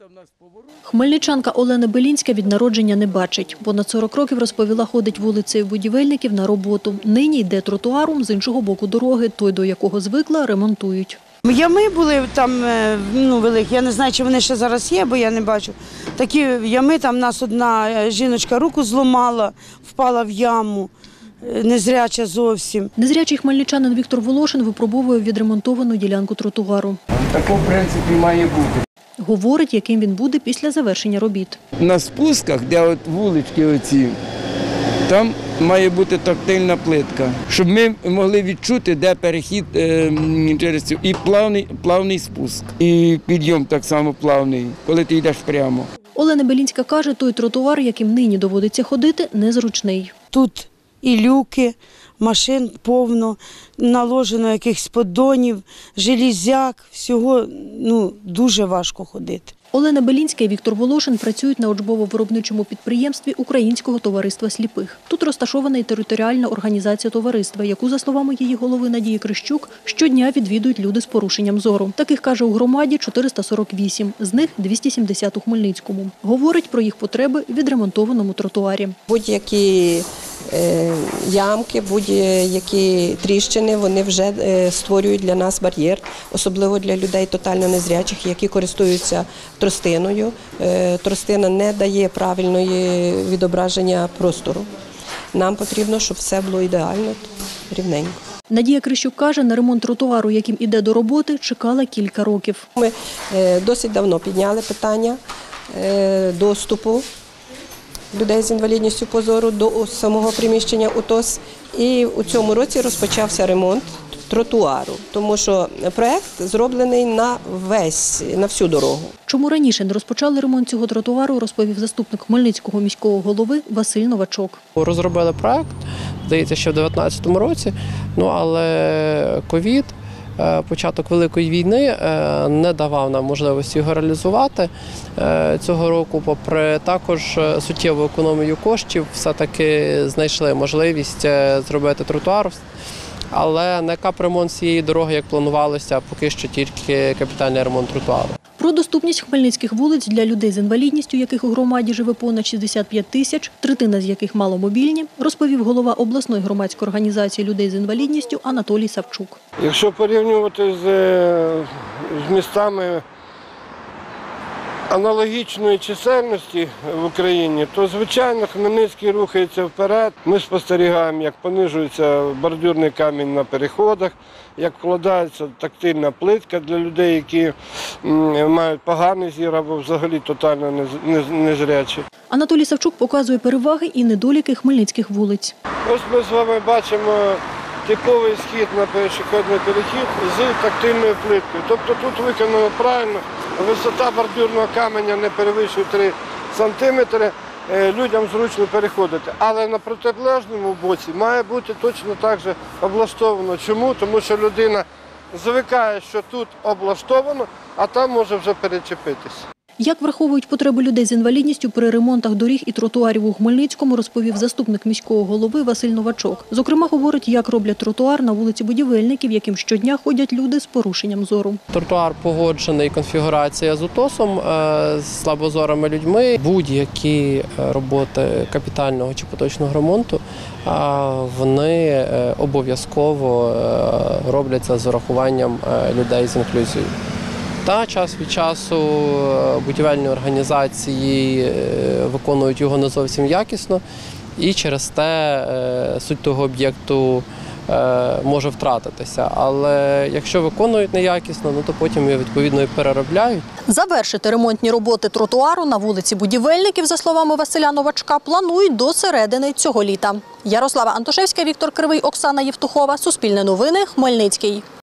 Хмельничанка Олена Белінська від народження не бачить. Понад 40 років, розповіла, ходить вулицею Будівельників на роботу. Нині йде тротуаром з іншого боку дороги, той, до якого звикла, ремонтують. Ями були там великі, я не знаю, чи вони ще зараз є, бо я не бачу. Такі ями, там нас одна жіночка руку зламала, впала в яму, незряча зовсім. Незрячий хмельничанин Віктор Волошин випробовує відремонтовану ділянку тротуару. Такого, в принципі, має бути. Говорить, яким він буде після завершення робіт. На спусках, де от вулички оці, там має бути тактильна плитка, щоб ми могли відчути, де перехід через цю. І плавний спуск, і підйом так само плавний, коли ти йдеш прямо. Олена Белінська каже, той тротуар, яким нині доводиться ходити, незручний. Тут і люки, машин повно, наложено якихось поддонів, железяк, всього дуже важко ходити. Олена Белінська і Віктор Волошин працюють на учбово-виробничому підприємстві Українського товариства сліпих. Тут розташована і територіальна організація товариства, яку, за словами її голови Надії Крищук, щодня відвідують люди з порушенням зору. Таких, каже, у громаді 448, з них 270 у Хмельницькому. Говорить про їх потреби в відремонтованому тротуарі. Будь-які ямки, будь-які тріщини, вони вже створюють для нас бар'єр, особливо для людей тотально незрячих, які користуються тростиною. Тростина не дає правильної відображення простору. Нам потрібно, щоб все було ідеально, рівненько. Надія Крищук каже, на ремонт тротуару, яким іде до роботи, чекала кілька років. Ми досить давно підняли питання доступу людей з інвалідністю по зору до самого приміщення УТОС. І у цьому році розпочався ремонт тротуару, тому що проєкт зроблений на всю дорогу. Чому раніше не розпочали ремонт цього тротуару, розповів заступник Хмельницького міського голови Василь Новачок. Розробили проєкт, здається, ще в 2019 році, але ковід, початок Великої війни не давав нам можливості його реалізувати. Цього року, попри також суттєву економію коштів, все-таки знайшли можливість зробити тротуар. Але на капремонт цієї дороги, як планувалося, поки що тільки капітальний ремонт тротуару. Про доступність хмельницьких вулиць для людей з інвалідністю, яких у громаді живе понад 65 тисяч, третина з яких маломобільні, розповів голова обласної громадської організації людей з інвалідністю Анатолій Савчук. Якщо порівнювати з містами аналогічної чисельності в Україні, то, звичайно, Хмельницький рухається вперед. Ми спостерігаємо, як понижується бордюрний камінь на переходах, як вкладається тактильна плитка для людей, які мають поганий зір або взагалі тотально незрячі. Анатолій Савчук показує переваги і недоліки хмельницьких вулиць. Ось ми з вами бачимо типовий схід на пішохідний перехід з тактильною плиткою. Тобто тут виконано правильно, висота бордюрного каменя не перевищує 3 сантиметри, людям зручно переходити. Але на протилежному боці має бути точно так же облаштовано. Чому? Тому що людина звикає, що тут облаштовано, а там може вже перечепитись. Як враховують потреби людей з інвалідністю при ремонтах доріг і тротуарів у Хмельницькому, розповів заступник міського голови Василь Новачок. Зокрема, говорить, як роблять тротуар на вулиці Будівельників, яким щодня ходять люди з порушенням зору. Тротуар погоджений, конфігурація з УТОСом, з слабозорими людьми. Будь-які роботи капітального чи поточного ремонту, вони обов'язково робляться з урахуванням людей з інклюзією. Та час від часу будівельні організації виконують його не зовсім якісно, і через те суть того об'єкту може втратитися. Але якщо виконують неякісно, то потім його відповідно і переробляють. Завершити ремонтні роботи тротуару на вулиці Будівельників, за словами Василя Новачка, планують до середини цього літа. Ярослава Антошевська, Віктор Кривий, Оксана Євтухова. Суспільне новини. Хмельницький.